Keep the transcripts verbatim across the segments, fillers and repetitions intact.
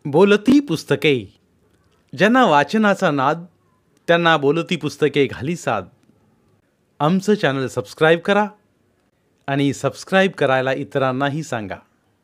बोलती पुस्तके. ज्यांना वाचनाचा नाद त्यांना बोलती पुस्तके घाली साद. आमचं चॅनल सबस्क्राईब करा आणि सबस्क्राईब करायला इतरांनाही सांगा.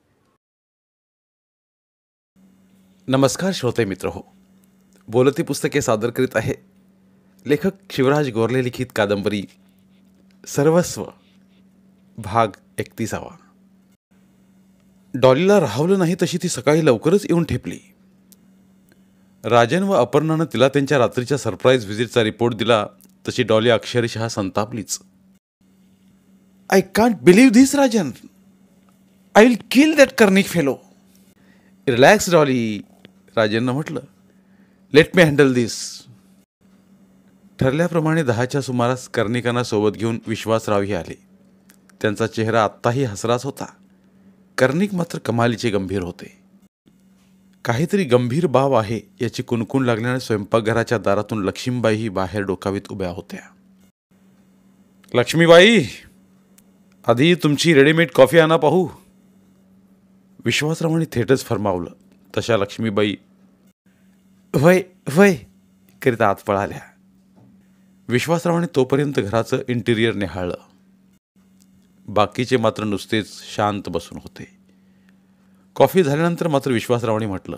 नमस्कार श्रोते मित्र हो, बोलती पुस्तके सादर करीत आहे लेखक शिवराज गोरले लिखित कादंबरी सर्वस्व भाग एकतीसावा. डॉलीला राहवलं नाही तशी ती सकाळी लवकरच येऊन ठेपली. राजन व अपर्णानं तिला त्यांच्या रात्रीच्या सरप्राईज व्हिजिटचा रिपोर्ट दिला तशी डॉली अक्षरशः संतापलीच. I can't believe this Rajan. I will kill that Karnik fellow. Relax Dolly, राजननं म्हटलं. Let me handle this. ठरल्याप्रमाणे दहाच्या सुमारास कर्णिकांना सोबत घेऊन विश्वासरावही आले. त्यांचा चेहरा आत्ताही हसराच होता. कर्णिक मात्र कमालीचे गंभीर होते. काहीतरी गंभीर बाब आहे याची कुणकुण लागल्याने स्वयंपाकघराच्या दारातून लक्ष्मीबाईही बाहेर डोकावीत उभ्या होत्या. लक्ष्मीबाई, आधी तुमची रेडीमेड कॉफी आणा पाहू. विश्वासरावांनी थेटच फरमावलं. तशा लक्ष्मीबाई वय वय करीत आत पळाल्या. विश्वासरावांनी तोपर्यंत घराचं इंटिरियर निहाळलं. बाकीचे मात्र नुसतेच शांत बसून होते. कॉफी झाल्यानंतर मात्र विश्वासरावांनी म्हटलं,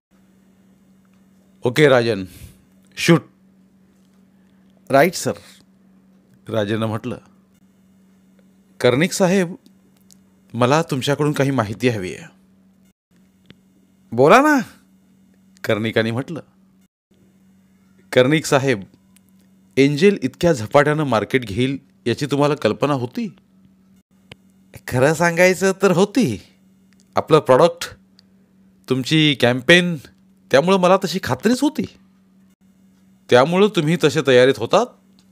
okay Rajan, shoot. Right sir, राजननं म्हटलं. कर्णिक साहेब, मला तुमच्याकडून काही माहिती हवी आहे. बोला ना, कर्णिकाने म्हटलं. कर्णिक साहेब, एंजेल इतक्या झपाट्यानं मार्केट घेईल याची तुम्हाला कल्पना होती? खरं सांगायचं तर होती. आपलं प्रॉडक्ट, तुमची कॅम्पेन, त्यामुळं मला तशी खात्रीच होती. त्यामुळं तुम्ही तसे तयारीत होतात?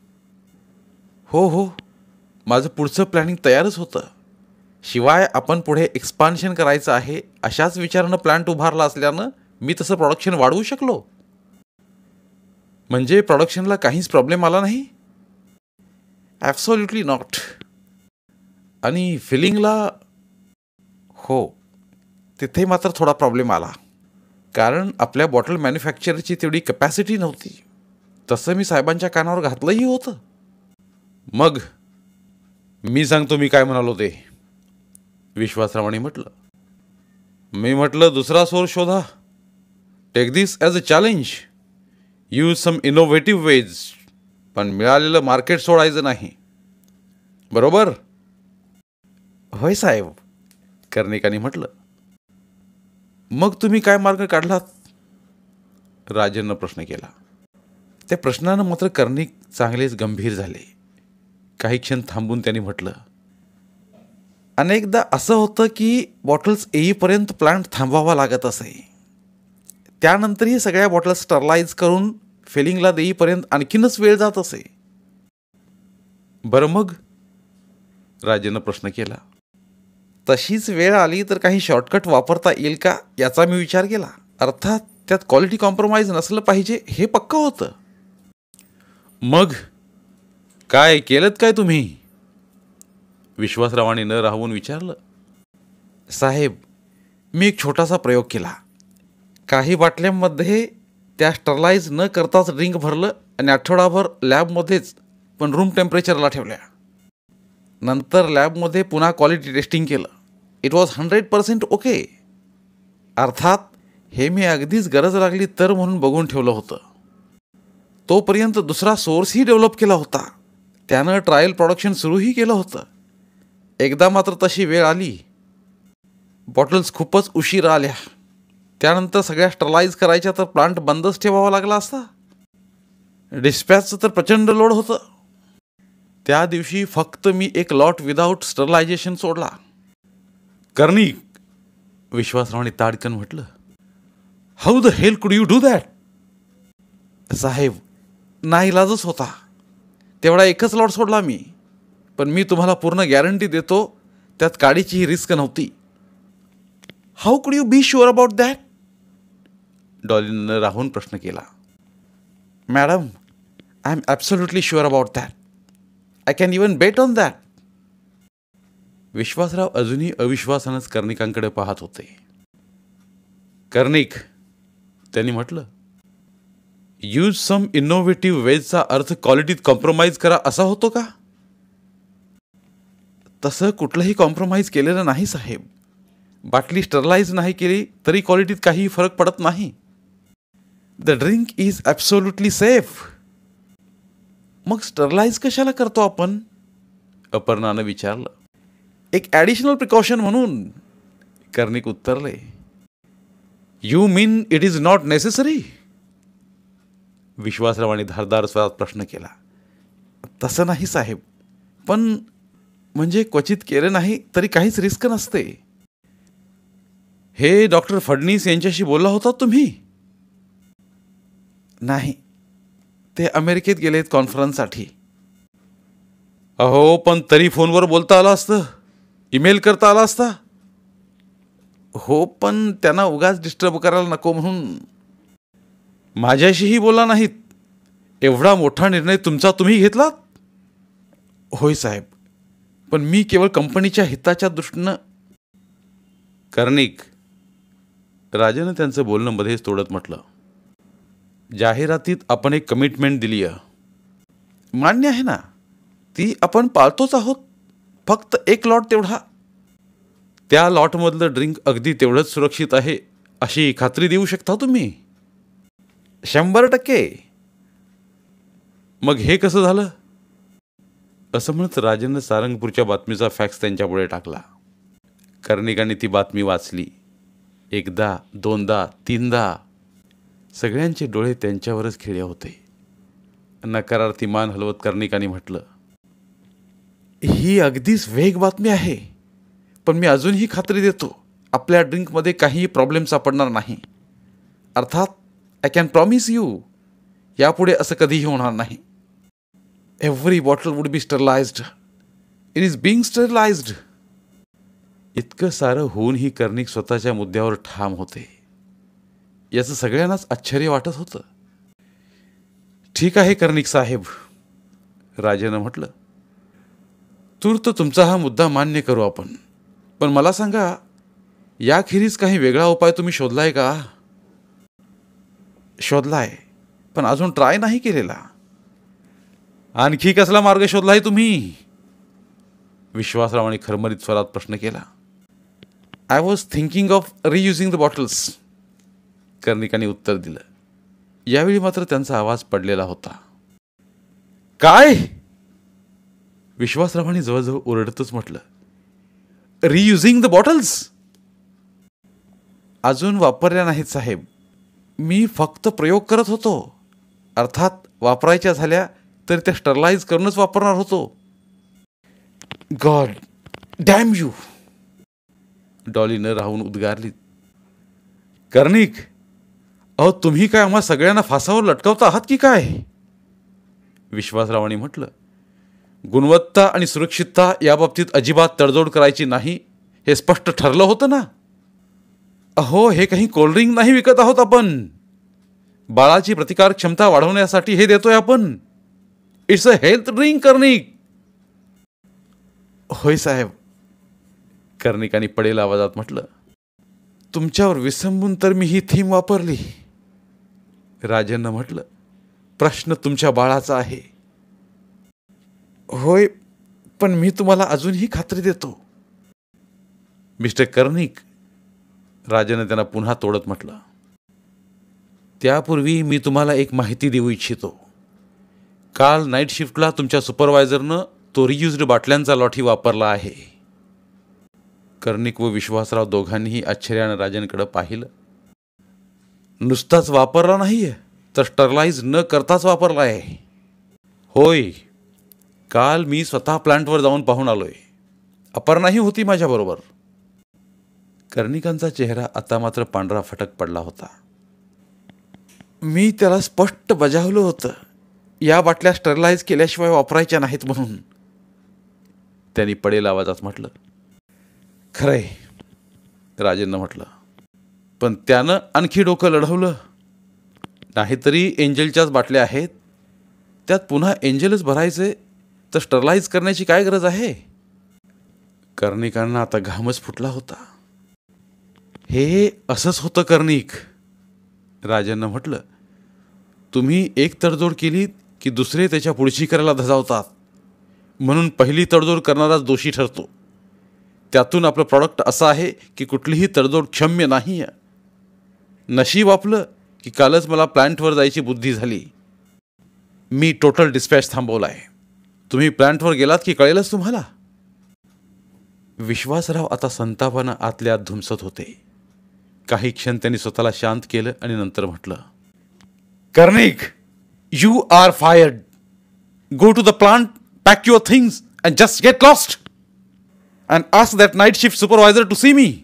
हो हो, माझं पुढचं प्लॅनिंग तयारच होतं. शिवाय आपण पुढे एक्सपान्शन करायचं आहे अशाच विचारानं प्लॅन्ट उभारला असल्यानं मी तसं प्रोडक्शन वाढवू शकलो. म्हणजे प्रोडक्शनला काहीच प्रॉब्लेम आला नाही? Absolutely not. आणि फिलिंगला? हो, तिथे मात्र थोडा प्रॉब्लेम आला. कारण आपल्या बॉटल मॅन्युफॅक्चरची तेवढी कपॅसिटी नव्हती. तसं मी साहेबांच्या कानावर घातलंही होतं. मग मी सांगतो मी काय म्हणालो ते, विश्वासरावांनी म्हटलं. मी म्हटलं दुसरा सोर्स शोधा. Take this as a challenge. Use some innovative ways. पण मिळालेलं मार्केट सोडायचं नाही. बरोबर? होय साहेब, कर्णिकाने म्हटलं. मग तुम्ही काय मार्ग काढलात? राजननं प्रश्न केला. त्या प्रश्नानं मात्र कर्णिक चांगलेच गंभीर झाले. काही क्षण थांबून त्यांनी म्हटलं, अनेकदा असं होतं की बॉटल्स येईपर्यंत प्लांट थांबवावा लागत असे. त्यानंतरही सगळ्या बॉटल्स स्टरलाइज करून फिलिंगला देईपर्यंत आणखीनच वेळ जात असे. बरं मग? राजेनं प्रश्न केला. तशीच वेळ आली तर काही शॉर्टकट वापरता येईल का याचा मी विचार केला. अर्थात त्यात क्वालिटी कॉम्प्रोमाइज नसलं पाहिजे हे पक्कं होतं. मग काय केलं काय तुम्ही? विश्वासरावांनी न राहून विचारलं. साहेब, मी एक छोटासा प्रयोग केला. काही बाटल्यांमध्ये त्या स्टरलाइज न करताच ड्रिंक भरलं आणि आठवडाभर लॅबमध्येच पण रूम टेम्परेचरला ठेवल्या. नंतर लॅबमध्ये पुन्हा क्वालिटी टेस्टिंग केलं. It was hundred percent okay. अर्थात हे मी अगदीच गरज लागली तर म्हणून बघून ठेवलं होतं. तोपर्यंत दुसरा सोर्सही डेव्हलप केला होता. त्यानं ट्रायल प्रोडक्शन सुरूही केलं होतं. एकदा मात्र तशी वेळ आली. बॉटल्स खूपच उशीर आल्या. त्यानंतर सगळ्या स्टरलाइज करायच्या तर प्लांट बंदच ठेवावा लागला असता. डिस्पॅचचं तर प्रचंड लोड होतं. त्या दिवशी फक्त मी एक लॉट विदाऊट स्टरलायझेशन सोडला. कर्णिक, विश्वासरावांनी ताडकन म्हटलं. How the hell could you do that? साहेब, नाईलाजच होता. तेवढा एकच लॉट सोडला मी. पण मी तुम्हाला पूर्ण गॅरंटी देतो त्यात काडीचीही रिस्क नव्हती. How could you be sure about that? डॉलीनं राहून प्रश्न केला. Madam, I am absolutely sure about that. I can even bet on that. Vishwasrao अजूनही अविश्वासानंच कर्णिकांकडे पाहत होते. कर्णिक, त्यांनी म्हटलं, यूज सम इनोव्हेटिव्ह वेजचा अर्थ क्वालिटीत कॉम्प्रोमाइज करा असा होतो का? तसं कुठलंही कॉम्प्रोमाइज केलेलं नाही साहेब. बाटली स्टरलाइज नाही केली तरी क्वालिटीत काहीही फरक पडत नाही. The drink is absolutely safe. मग स्टरलाइज कशाला करतो आपण? अपर्णानं विचारलं. एक ॲडिशनल प्रिकॉशन म्हणून, कर्णिक उत्तरले. You mean it is not necessary? विश्वासरावांनी धारदार स्वरात प्रश्न केला. तसं नाही साहेब, पण म्हणजे क्वचित केलं नाही तरी काहीच रिस्क नसते. हे डॉक्टर फडणीस यांच्याशी बोलला होता तुम्ही? नाही, ते अमेरिकेत गेलेत कॉन्फरन्ससाठी. अहो, पण तरी फोनवर बोलता आलं असतं, ईमेल करता आला असता. हो, पण त्यांना उगाच डिस्टर्ब करायला नको म्हणून. माझ्याशीही बोला नाहीत. एवढा मोठा निर्णय तुमचा तुम्ही घेतलात? होय साहेब, पण मी केवळ कंपनीच्या हिताच्या दृष्टीनं. कर्णिक, राजानं त्यांचं बोलणं मध्येच तोडत म्हटलं, जाहिरातीत आपण एक कमिटमेंट दिली आहे. मान्य आहे ना, ती आपण पाळतोच आहोत. फक्त एक लॉट तेवढा. त्या लॉटमधलं ड्रिंक अगदी तेवढंच सुरक्षित आहे अशी खात्री देऊ शकता तुम्ही? शंभर टक्के. मग हे कसं झालं? असं म्हणत राजेंद्र सारंगपूरच्या बातमीचा फॅक्स त्यांच्यापुढे टाकला. कर्णिकांनी ती बातमी वाचली. एकदा, दोनदा, तीनदा. सगळ्यांचे डोळे त्यांच्यावरच खिळे होते. नकारार्थी मान हलवत कर्णिकांनी म्हटलं, ही अगदीच वेग बातमी आहे, पण मी अजूनही खात्री देतो आपल्या ड्रिंकमध्ये काहीही प्रॉब्लेम सापडणार नाही. अर्थात आय कॅन प्रॉमिस यू, यापुढे असं कधीही होणार नाही. Every bottle would be sterilized. It is being sterilized. इतकं सारं होऊनही कर्णिक स्वतःच्या मुद्द्यावर ठाम होते. याचं सगळ्यांनाच आश्चर्य वाटत होतं. ठीक आहे कर्णिक साहेब, राजेनं म्हटलं, तूर्त तुमचा हा मुद्दा मान्य करू आपण. पण मला सांगा, याखेरीज काही वेगळा उपाय तुम्ही शोधलाय का? शोधलाय, पण अजून ट्राय नाही केलेला. आणखी कसला मार्ग शोधलाय तुम्ही? विश्वासरावांनी खरमरीत स्वरात प्रश्न केला. I was thinking of reusing the bottles, कर्णिकांनी उत्तर दिलं. यावेळी मात्र त्यांचा आवाज पडलेला होता. काय? विश्वासरावांनी जवळजवळ ओरडतच म्हटलं, रियुजिंग द बॉटल्स? अजून वापरल्या नाहीत साहेब. मी फक्त प्रयोग करत होतो. अर्थात वापरायच्या झाल्या तर त्या स्टरलाइज करूनच वापरणार होतो. गॉड डॅम यू, डॉली न राहून उद्गारली. कर्णिक, अहो तुम्ही काय आम्हा सगळ्यांना फासावर लटकावता आहात की काय? विश्वासरावांनी म्हटलं, गुणवत्ता आणि सुरक्षितता याबाबतीत अजिबात तडजोड करायची नाही हे स्पष्ट ठरलं होतं ना. अहो, हे काही कोल्ड्रिंक नाही विकत आहोत आपण. बाळाची प्रतिकार क्षमता वाढवण्यासाठी हे देतोय आपण. It's a health drink Karnik. होय साहेब, कर्णिकांनी पडेल आवाजात म्हटलं. तुमच्यावर विसंबून तर मी ही थीम वापरली. राजेंनं म्हटलं, प्रश्न तुमच्या बाळाचा आहे. होय, पण मी तुम्हाला अजूनही खात्री देतो. मिस्टर कर्णिक, राजेनं त्यांना पुन्हा तोडत म्हटलं, त्यापूर्वी मी तुम्हाला एक माहिती देऊ इच्छितो. काल नाईट शिफ्टला तुमच्या सुपरवायझरनं तो रियुज्ड बाटल्यांचा लॉठी वापरला आहे. कर्णिक व विश्वासराव दोघांनीही आश्चर्यानं राजेंकडे पाहिलं. नुसताच वापरला नाहीये, तर स्टरलाइज न करताच वापरला आहे. होय, काल मी स्वतः प्लांटवर जाऊन पाहून आलोय. अपर्णाही होती माझ्याबरोबर. कर्णिकांचा चेहरा आता मात्र पांढरा फटक पडला होता. मी त्याला स्पष्ट बजावलं होतं, या बाटल्या स्टरलाइज केल्याशिवाय वापरायच्या नाहीत म्हणून. त्यांनी पडेल आवाजात म्हटलं. खरंय, राजेंनं म्हटलं, पण त्यानं आणखी डोकं लढवलं. नाहीतरी एंजलच्याच बाटल्या आहेत, त्यात पुन्हा एंजलच भरायचे, तर स्टरलाइज करण्याची काय गरज आहे? कर्णिकांना आता घामच फुटला होता. हे असंच होतं कर्णिक. राजांना म्हटलं, तुम्ही एक तडजोड केली की दुसरे त्याच्या पुढची करायला धजावतात, म्हणून पहिली तडजोड करणाराच दोषी ठरतो. त्यातून आपलं प्रॉडक्ट असं आहे की कुठलीही तडजोड क्षम्य नाही आहे. नशीब आपलं की कालच मला प्लॅन्टवर जायची बुद्धी झाली. मी टोटल डिस्पॅच थांबवला आहे. तुम्ही प्लॅन्टवर गेलात की कळेलच तुम्हाला. विश्वासराव आता संतापानं आतल्या आत धुमसत होते. काही क्षण त्यांनी स्वतःला शांत केलं आणि नंतर म्हटलं, Karnik, you are fired. Go to the plant, pack your things and just get lost and ask that night shift supervisor to see me.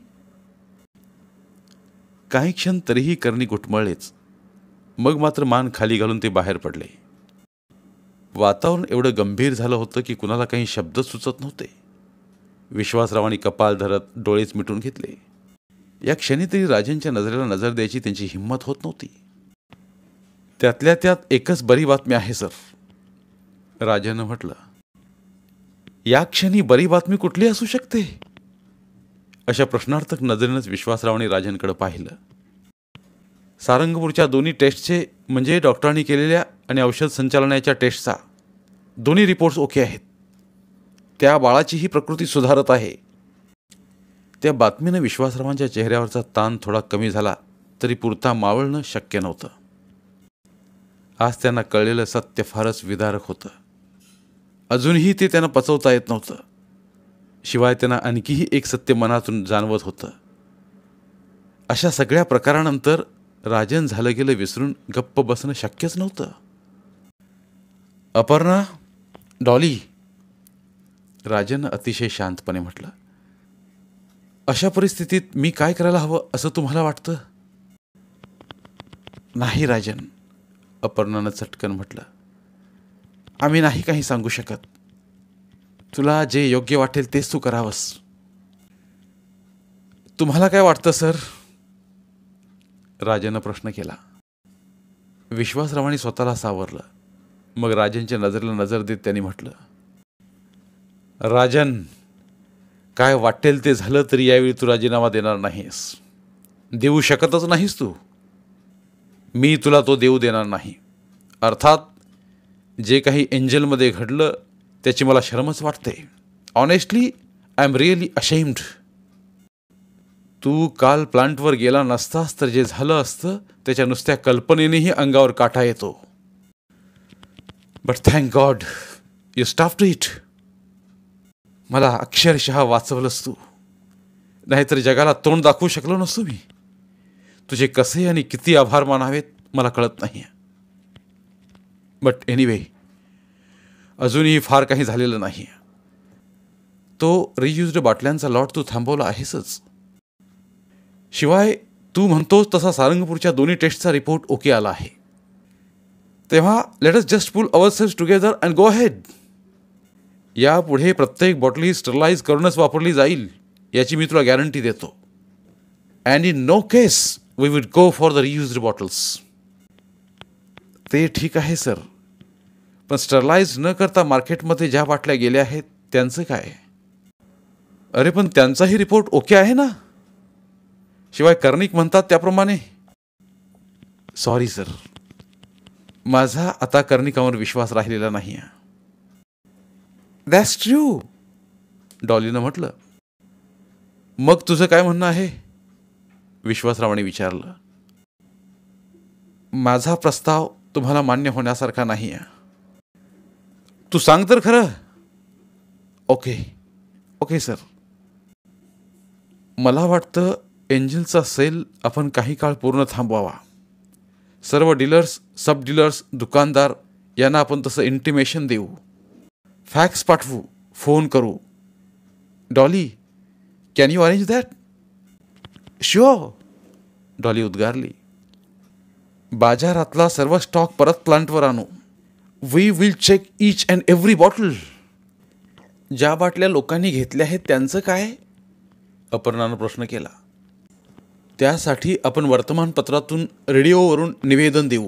काही क्षण तरीही कर्णिक उठमळलेच. मग मात्र मान खाली घालून ते बाहेर पडले. वातावरण एवढं गंभीर झालं होतं की कुणाला काही शब्द सुचत नव्हते. विश्वासरावांनी कपाल धरत डोळेच मिटून घेतले. या क्षणी तरी राजांच्या नजरेला नजर द्यायची त्यांची हिंमत होत नव्हती. त्यातल्या त्यात एकच बरी बातमी आहे सर, राजानं म्हटलं. या क्षणी बरी बातमी कुठली असू शकते? अशा प्रश्नार्थक नजरेनंच विश्वासरावांनी राजांकडे पाहिलं. सारंगपूरच्या दोन्ही टेस्टचे, म्हणजे डॉक्टरांनी केलेल्या आणि औषध संचालनाच्या टेस्टचा, दोन्ही रिपोर्ट्स ओके आहेत. त्या बाळाचीही प्रकृती सुधारत आहे. त्या बातमीनं विश्वासरावांच्या चेहऱ्यावरचा ताण थोडा कमी झाला तरी पुरता मावळणं शक्य नव्हतं. आज त्यांना कळलेलं सत्य फारच विदारक होतं. अजूनही ते त्यांना पचवता येत नव्हतं. शिवाय त्यांना आणखीही एक सत्य मनातून जाणवत होतं. अशा सगळ्या प्रकारानंतर राजन झालं गेलं विसरून गप्प बसणं शक्यच नव्हतं. अपर्णा, डॉली, राजन अतिशय शांतपणे म्हटलं, अशा परिस्थितीत मी काय करायला हवं असं तुम्हाला वाटतं? नाही राजन, अपर्णानं चटकन म्हटलं. आम्ही नाही काही सांगू शकत. तुला जे योग्य वाटेल तेच तू करावंस. तुम्हाला काय वाटतं सर? राजानं प्रश्न केला. विश्वासरावांनी स्वतःला सावरलं. मग राजांच्या नजरेला नजर देत त्यांनी म्हटलं, राजन, काय वाटेल ते झालं तरी यावेळी तू राजीनामा देणार नाहीस. देऊ शकतच नाहीस तू. मी तुला तो देऊ देणार नाही. अर्थात जे काही एंजलमध्ये घडलं त्याची मला शरमच वाटते. Honestly I am really ashamed. तू काल प्लांटवर गेला नसतास तर जे झालं असतं त्याच्या नुसत्या कल्पनेनेही अंगावर काटा येतो. But thank god you stopped it. मला अक्षरशः वाचवलंस तू. नाहीतर जगाला तोंड दाखवू शकलो नसतो मी. तुझे कसे आणि किती आभार मानावेत मला कळत नाही. बट एनिवे, अजूनही फार काही झालेलं नाही. तो रियुज्ड बाटल्यांचा लॉट तू थांबवला आहेसच. शिवाय तू म्हणतोस तसा सारंगपूरच्या दोन्ही टेस्टचा रिपोर्ट ओके आला आहे. तेव्हा let us just pull ourselves together and go ahead. यापुढे प्रत्येक बॉटली स्टरलाइज करूनच वापरली जाईल याची मी तुला गॅरंटी देतो. And in no case we would go for the reused bottles. ते ठीक आहे सर, पण स्टरलाइज न करता मार्केटमध्ये ज्या बाटल्या गेल्या आहेत त्यांचं काय? अरे पण त्यांचाही रिपोर्ट ओके आहे ना. शिवाय कर्णिक म्हणतात त्याप्रमाणे. सॉरी सर, माझा आता कर्णिकावर विश्वास राहिलेला नाही. दॅट्स ट्रू, डॉलीनं म्हटलं. मग तुझं काय म्हणणं आहे? विश्वासरावांनी विचारलं. माझा प्रस्ताव तुम्हाला मान्य होण्यासारखा नाही आहे. तू सांग तर खरं. Okay okay sir. मला वाटतं एंजलचा सेल आपण काही काळ पूर्ण थांबवावा. सर्व डीलर्स, सब डीलर्स, दुकानदार यांना आपण तसं इंटिमेशन देऊ. फॅक्स पाठवू, फोन करू. Dolly, can you arrange that? Sure, Dolly उद्गारली. बाजारातला सर्व स्टॉक परत प्लांटवर आणू. We will check each and every bottle. ज्या बाटल्या लोकांनी घेतल्या आहेत त्यांचं काय? अपर्णानं प्रश्न केला. त्यासाठी आपण वर्तमानपत्रातून, रेडिओवरून निवेदन देऊ.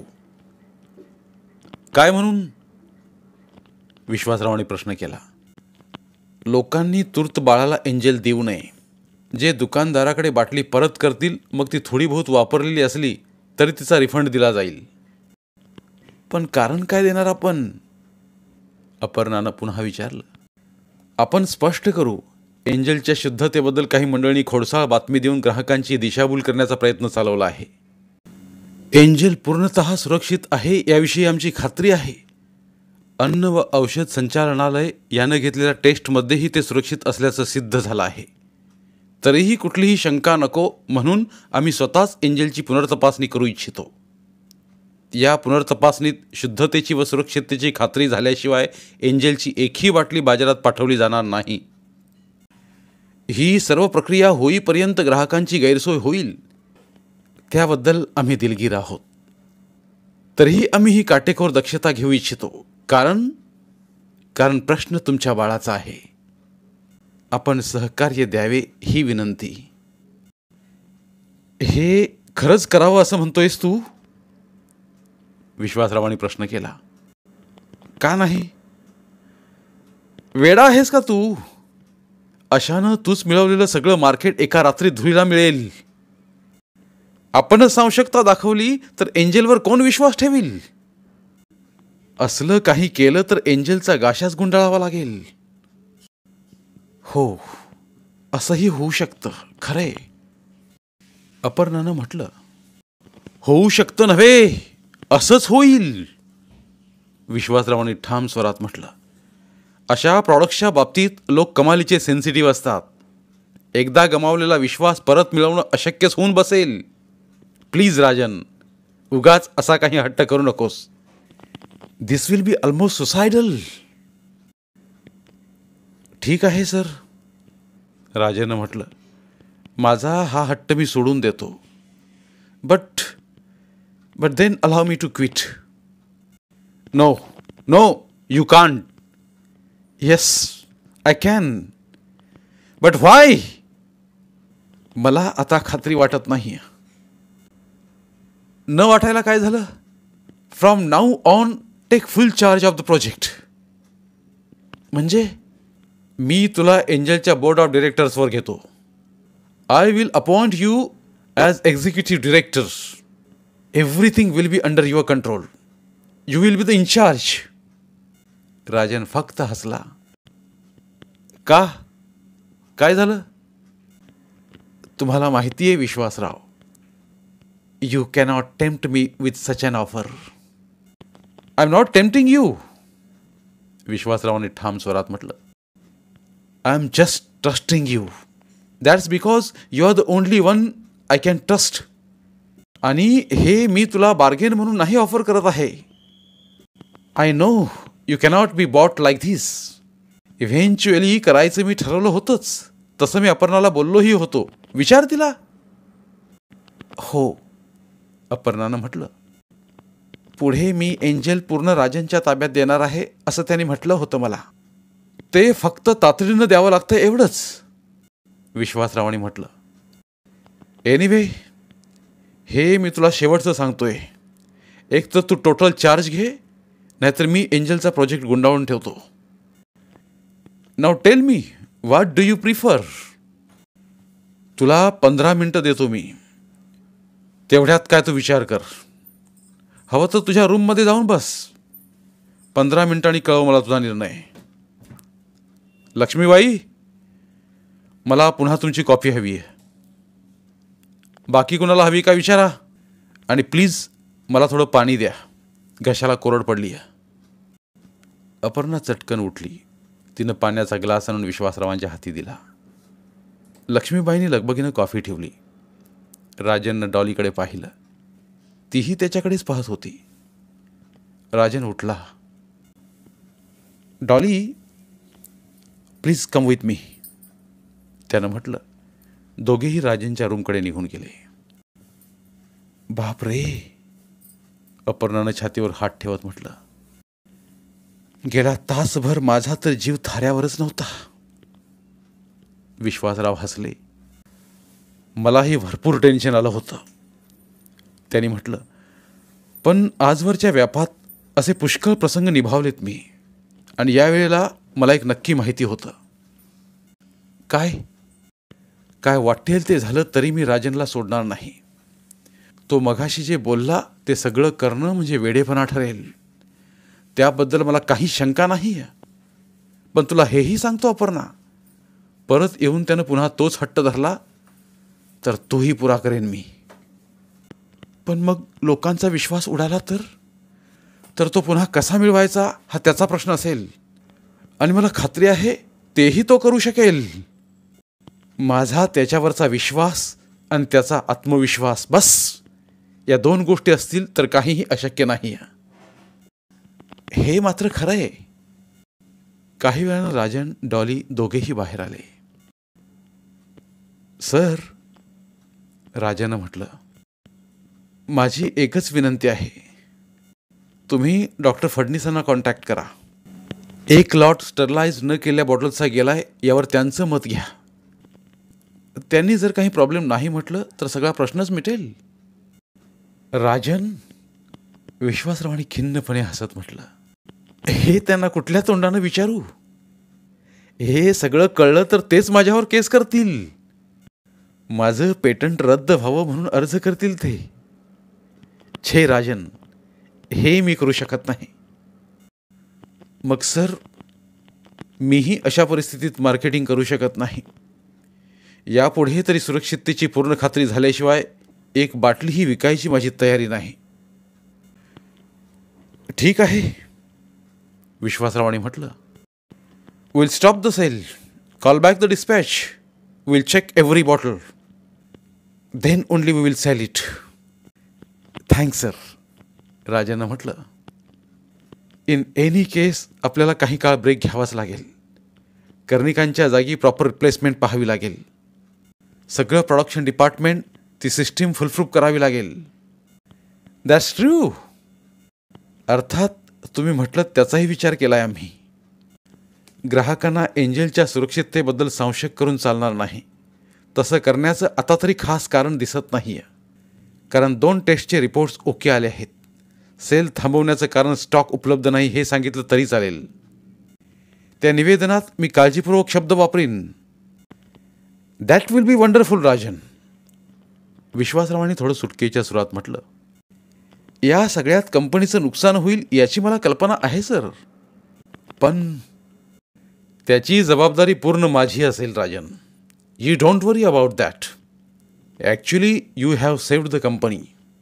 काय म्हणून? विश्वासरावांनी प्रश्न केला. लोकांनी तूर्त बाळाला एंजल देऊ नये. जे दुकानदाराकडे बाटली परत करतील मग ती थोडी बहुत वापरलेली असली तरी तिचा रिफंड दिला जाईल. पण कारण काय देणार आपण? अपर्णानं पुन्हा विचारलं. आपण स्पष्ट करू. एंजलच्या शुद्धतेबद्दल काही मंडळींनी खोडसाळ बातमी देऊन ग्राहकांची दिशाभूल करण्याचा प्रयत्न चालवला आहे. एंजल पूर्णतः सुरक्षित आहे याविषयी आमची खात्री आहे. अन्न व औषध संचालनालय यानं घेतलेल्या टेस्टमध्येही ते सुरक्षित असल्याचं सिद्ध झालं आहे. तरीही कुठलीही शंका नको म्हणून आम्ही स्वतःच एंजलची पुनर्तपासणी करू इच्छितो. या पुनर्तपासणीत शुद्धतेची व सुरक्षिततेची खात्री झाल्याशिवाय एंजलची एकही बाटली बाजारात पाठवली जाणार नाही. ही सर्व प्रक्रिया होईपर्यंत ग्राहकांची गैरसोय होईल त्याबद्दल आम्ही दिलगीर आहोत. तरीही आम्ही ही काटेकोर दक्षता घेऊ इच्छितो. कारण कारण प्रश्न तुमच्या बाळाचा आहे. आपण सहकार्य द्यावे ही विनंती. हे खरंच करावं असं म्हणतोयस तू? विश्वासरावांनी प्रश्न केला. का नाही? वेडा आहेस का तू? अशानं तूच मिळवलेलं सगळं मार्केट एका रात्रीत धुळीला मिळेल. आपणच आवश्यकता दाखवली तर एंजलवर कोण विश्वास ठेवील? असलं काही केलं तर एंजलचा गाशाच गुंडाळावा लागेल. हो, असंही होऊ शकतं. खरे, अपर्णानं म्हटलं. होऊ शकतं नव्हे, असंच होईल. विश्वासरावांनी ठाम स्वरात म्हटलं. अशा प्रॉडक्ट्सच्या बाबतीत लोक कमालीचे सेन्सिटिव्ह असतात. एकदा गमावलेला विश्वास परत मिळवणं अशक्यच होऊन बसेल. प्लीज राजन, उगाच असा काही हट्ट करू नकोस. This will be almost suicidal. ठीक आहे सर, राजेनं म्हटलं. माझा हा हट्ट मी सोडून देतो. But but then allow me to quit. No no you can't. Yes I can. But why? मला आता खात्री वाटत नाही. न वाटायला काय झालं? From now on take full charge of the project. म्हणजे मी तुला एंजलच्या बोर्ड ऑफ डिरेक्टर्सवर घेतो. I will appoint you as executive director. Everything will be under your control. You will be the in-charge. Rajan फक्त हसला. का? काय झालं? तुम्हाला माहिती आहे Vishwasrao, you cannot tempt me with such an offer. I am not tempting you. विश्वासरावांनी ठाम स्वरात म्हटलं. I am just trusting you. That's because you are the only one I can trust. आणि हे मी तुला बार्गेन म्हणून नाही ऑफर करत आहे. I know you cannot be bought like this. Eventually करायचं मी ठरवलं होतंच. तसं मी अपर्णाला बोललोही होतो. विचार तिला. हो, अपर्णानं म्हटलं. पुढे मी एंजल पूर्ण राजनच्या ताब्यात देणार आहे असं त्यांनी म्हटलं होतं मला. ते फक्त तातडीनं द्यावं लागतं एवढंच, विश्वासरावांनी म्हटलं. एनिवे, हे मी तुला शेवटचं सांगतोय. एक तर तू टोटल चार्ज घे, नाहीतर मी एंजलचा प्रोजेक्ट गुंडाळून ठेवतो. नाव tell me, what do you prefer? तुला पंधरा मिनटं देतो मी. तेवढ्यात काय तू विचार कर. हवं तर तुझ्या रूममध्ये जाऊन बस. पंधरा मिनिटांनी कळव मला तुझा निर्णय. लक्ष्मीबाई, मला पुन्हा तुमची कॉफी हवी आहे. बाकी कुणाला हवी का विचारा. आणि प्लीज मला थोडं पाणी द्या, घशाला कोरड पडली आहे. अपर्णा चटकन उठली. तिनं पाण्याचा ग्लास आणून विश्वासरावांच्या हाती दिला. लक्ष्मीबाईंनी लगबगीनं कॉफी ठेवली. राजननं डॉलीकडे पाहिलं. तीही त्याच्याकडेच पाहत होती. राजन उठला. Dolly, please come with me, त्यानं म्हटलं. दोघेही राजनच्या रूमकडे निघून गेले. बाप रे, अपर्णानं छातीवर हात ठेवत म्हटलं. गेला तासभर माझा तर जीव थाऱ्यावरच नव्हता. विश्वासराव हसले. मलाही भरपूर टेन्शन आलं होतं, त्यांनी म्हटलं. पण आजवरच्या व्यापात असे पुष्कळ प्रसंग निभावलेत मी. आणि यावेळेला मला एक नक्की माहिती होतं. काय? काय वाटेल ते झालं तरी मी राजनला सोडणार नाही. तो मघाशी जे बोलला ते सगळं करणं म्हणजे वेडेपणा ठरेल, त्याबद्दल मला काही शंका नाही आहे. पण तुला हेही सांगतो अपर्णा, परत येऊन त्यानं पुन्हा तोच हट्ट धरला तर तोही पुरा करेन मी. पण मग लोकांचा विश्वास उडाला तर तर तो पुन्हा कसा मिळवायचा हा त्याचा प्रश्न असेल. आणि मला खात्री आहे तेही तो करू शकेल. माझा त्याच्यावरचा विश्वास आणि त्याचा आत्मविश्वास, बस या दोन गोष्टी असतील तर काहीही अशक्य नाही. हे मात्र खरं आहे. काही वेळानं राजन, डॉली दोघेही बाहेर आले. सर, राजानं म्हटलं, माझी एकच विनंती आहे. तुम्ही डॉक्टर फडणीसांना कॉन्टॅक्ट करा. एक लॉट स्टरलाइज न केलेल्या बॉटल्सचा गेलाय यावर त्यांचं मत घ्या. त्यांनी जर काही प्रॉब्लेम नाही म्हटलं तर सगळा प्रश्नच मिटेल. राजन, विश्वासरावांनी खिन्नपणे हसत म्हटलं, हे त्यांना कुठल्या तोंडानं विचारू? हे सगळं कळलं तर तेच माझ्यावर केस करतील. माझं पेटंट रद्द व्हावं म्हणून अर्ज करतील ते. छे राजन, हे मी करू शकत नाही. मग सर, मीही अशा परिस्थितीत मार्केटिंग करू शकत नाही. यापुढे तरी सुरक्षिततेची पूर्ण खात्री झाल्याशिवाय एक बाटलीही विकायची माझी तयारी नाही. ठीक आहे, विश्वासरावांनी म्हटलं. Will stop the sale, call back the dispatch, will check every bottle, then only we will sell it. Thanks sir, राजानं म्हटलं. इन एनी केस आपल्याला काही काळ ब्रेक घ्यावाच लागेल. कर्णिकांच्या जागी प्रॉपर रिप्लेसमेंट पाहावी लागेल. सगळं प्रोडक्शन डिपार्टमेंट, ती सिस्टीम फुलप्रूफ करावी लागेल. That's true. अर्थात तुम्ही म्हटलं त्याचाही विचार केला आहे आम्ही. ग्राहकांना एंजलच्या सुरक्षिततेबद्दल संशय करून चालणार नाही. तसं करण्याचं आता तरी खास कारण दिसत नाही आहे, कारण दोन टेस्टचे रिपोर्ट्स ओके आले आहेत. सेल थांबवण्याचं कारण स्टॉक उपलब्ध नाही हे सांगितलं तरी चालेल. त्या निवेदनात मी काळजीपूर्वक शब्द वापरीन. That will be wonderful Rajan, विश्वासरावांनी थोडं सुटकेच्या सुरात म्हटलं. या सगळ्यात कंपनीचं नुकसान होईल याची मला कल्पना आहे सर, पण त्याची जबाबदारी पूर्ण माझी असेल Rajan. You don't worry about that. Actually you have saved the company.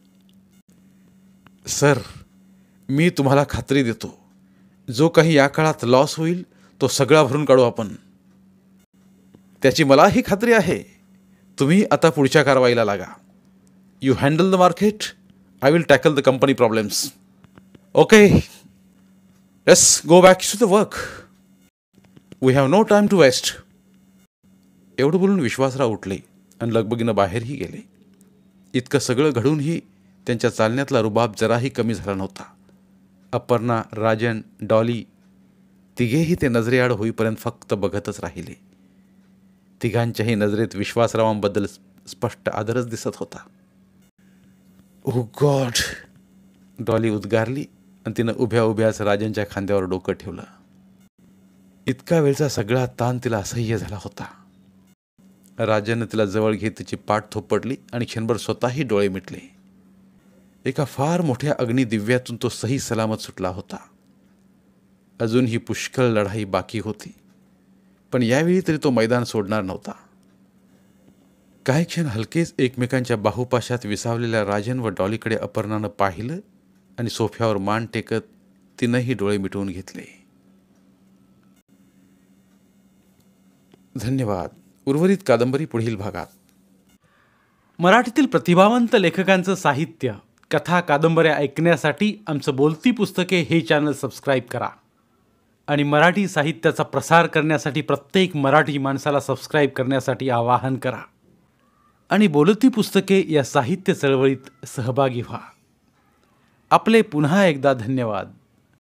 Sir, मी तुम्हाला खात्री देतो, जो काही या काळात लॉस होईल तो सगळा भरून काढू आपण. त्याची मलाही खात्री आहे. तुम्ही आता पुढच्या कारवाईला लागा. You handle the market, I will tackle the company problems. Okay, let's go back to the work. We have no time to waste. एवढं बोलून विश्वासराव उठले आणि लगबगीनं बाहेरही गेले. इतकं सगळं घडूनही त्यांच्या चालण्यातला रुबाब जराही कमी झाला नव्हता. अपर्णा, राजन, डॉली तिघेही ते नजरेआड होईपर्यंत फक्त बघतच राहिले. तिघांच्याही नजरेत विश्वासरावांबद्दल स्पष्ट आदरच दिसत होता. ओ गॉड, डॉली उद्गारली आणि तिनं उभ्या उभ्याच राजनच्या खांद्यावर डोकं ठेवलं. इतका वेळचा सगळा ताण तिला असह्य झाला होता. राजननं तिला जवळ घेत तिची पाठ थोपटली आणि क्षणभर स्वतःही डोळे मिटले. एका फार मोठ्या अग्निदिव्यातून तो सही सलामत सुटला होता. अजून ही पुष्कळ लढाई बाकी होती, पण यावेळी तरी तो मैदान सोडणार नव्हता. काही क्षण हलकेच एकमेकांच्या बाहुपाशात विसावलेल्या राजन व डॉलीकडे अपर्णानं पाहिलं आणि सोफ्यावर मान टेकत तिनंही डोळे मिटवून घेतले. धन्यवाद. उर्वरित कादंबरी पुढील भागात. मराठीतील प्रतिभावंत लेखकांचं साहित्य, कथा, कादंबऱ्या ऐकण्यासाठी आमचं बोलती पुस्तके हे चॅनल सबस्क्राईब करा आणि मराठी साहित्याचा प्रसार करण्यासाठी प्रत्येक मराठी माणसाला सबस्क्राईब करण्यासाठी आवाहन करा आणि बोलती पुस्तके या साहित्य चळवळीत सहभागी व्हा. आपले पुन्हा एकदा धन्यवाद.